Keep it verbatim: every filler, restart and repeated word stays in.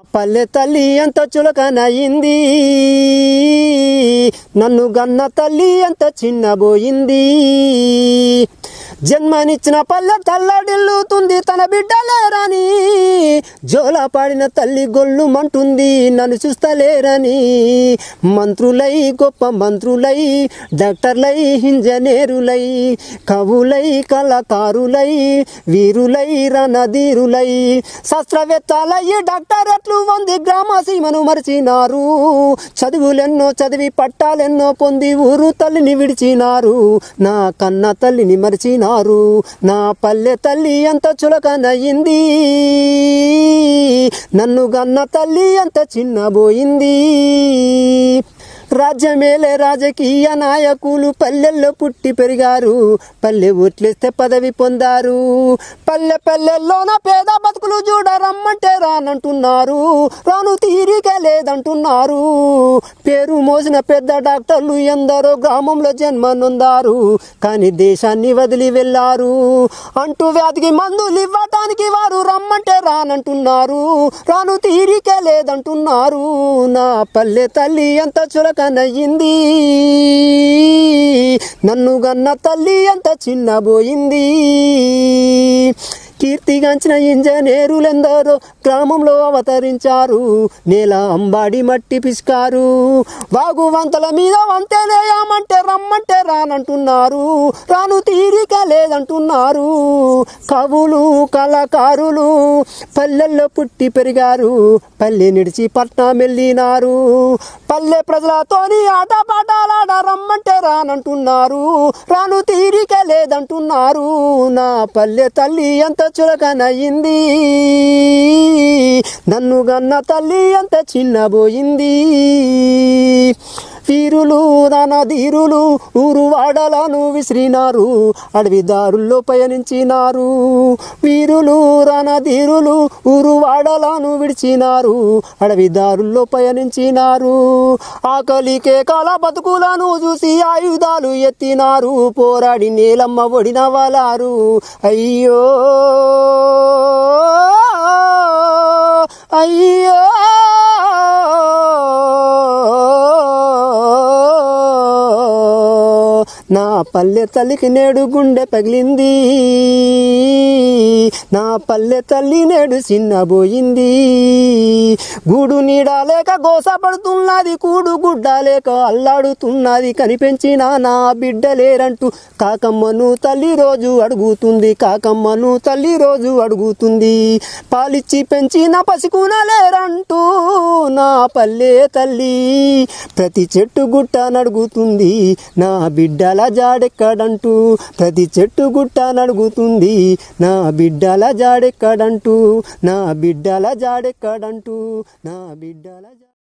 పల్లె తల్లి ఎంత చులకనయింది, నన్ను గన్న తల్లి ఎంత చిన్నబోయింది. జన్మనిచ్చిన పల్లె తల్లడిల్లుతుంది తన బిడ్డలేరని, జోల పాడిన తల్లి గొల్లు మంటుంది నన్ను చూస్తలేరని. మంత్రులై గొప్ప మంత్రులై, డాక్టర్లై ఇంజనీరులై, కవులై కళాకారులై, వీరులై రణధీరులై, శాస్త్రవేత్తలై డాక్టరేట్లు వంది గ్రామ సీమను మరిచినారు. చదువులెన్నో చదివి పట్టాలెన్నో పొంది ఊరు తల్లిని విడిచినారు. నా కన్న తల్లిని మరిచినారు. నా పల్లె తల్లి ఎంత చులకనయింది, నన్ను గన్న తల్లి ఎంత చిన్నబోయింది. రాజ్యమేలే రాజకీయ నాయకులు పల్లెల్లో పుట్టి పెరిగారు, పల్లె ఓట్లేస్తే పదవి పొందారు. పల్లె పల్లెల్లోన పేద బతుకులు చూడ రమ్మంటే రానంటున్నారు, రాను తీరిక లేదంటున్నారు. పేరు మోసిన పెద్ద డాక్టర్లు ఎందరో గ్రామంలో జన్మనొందారు, కానీ దేశాన్ని వదిలి వెళ్ళారు. అంటూ వ్యాధికి మందులు ఇవ్వటానికి వారు రమ్మంటే రానంటున్నారు, రాను తీరిక లేదంటున్నారు. నా పల్లె తల్లి ఎంత చులకనయింది, నన్ను గన్న తల్లి ఎంత చిన్నబోయింది. కీర్తిగాంచిన ఇంజనీరులెందరో గ్రామంలో అవతరించారు, నేల అంబాడి మట్టి పిసికారు. వాగు వంతల మీద వంతెనేయమంటే రమ్మంటే రానంటున్నారు, రాను తీరిక లేదంటున్నారు. కవులు కళాకారులు పల్లెల్లో పుట్టి పెరిగారు, పల్లె నిడిచి పట్నం వెళ్ళినారు. పల్లె ప్రజలతోని ఆట పాటలాడ రమ్మంటే రానంటున్నారు, రాను తీరిక లేదంటున్నారు. నా పల్లె తల్లి ఎంత చులకనయింది, నన్ను గన్న తల్లి ఎంత చిన్నబోయింది. వీరులు రణధీరులు ఊరు వాడలను విసిరినారు, అడవి దారుల్లో పయనించినారు. వీరులు రణధీరులు ఊరు వాడలను విడిచినారు, అడవి దారుల్లో పయనించినారు. ఆకలికే కాల బతుకులను చూసి ఆయుధాలు ఎత్తినారు, పోరాడి నేలమ్మ ఒడిన వాలారు. అయ్యో అయ్యో నా పల్లె తల్లికి నేడు గుండె పగిలింది, నా పల్లె తల్లి నేడు చిన్నబోయింది. గూడు నీడాలేక గోసపడుతున్నది, కూడు గుడ్డాలేక అల్లాడుతున్నది. కనిపెంచిన నా బిడ్డలేరంటూ కాకమ్మను తల్లి రోజు అడుగుతుంది, కాకమ్మను తల్లి రోజు అడుగుతుంది. పాలిచ్చి పెంచిన పసికునలేరంటూ నా పల్లె తల్లి ప్రతి చెట్టు గుట్ట నడుగుతుంది, నా బిడ్డల జాడెక్కడంటూ. ప్రతి చెట్టు గుట్ట నడుగుతుంది, నా బిడ్డల జాడెక్కడంటూ, నా బిడ్డల జాడెక్కడంటూ, నా బిడ్డల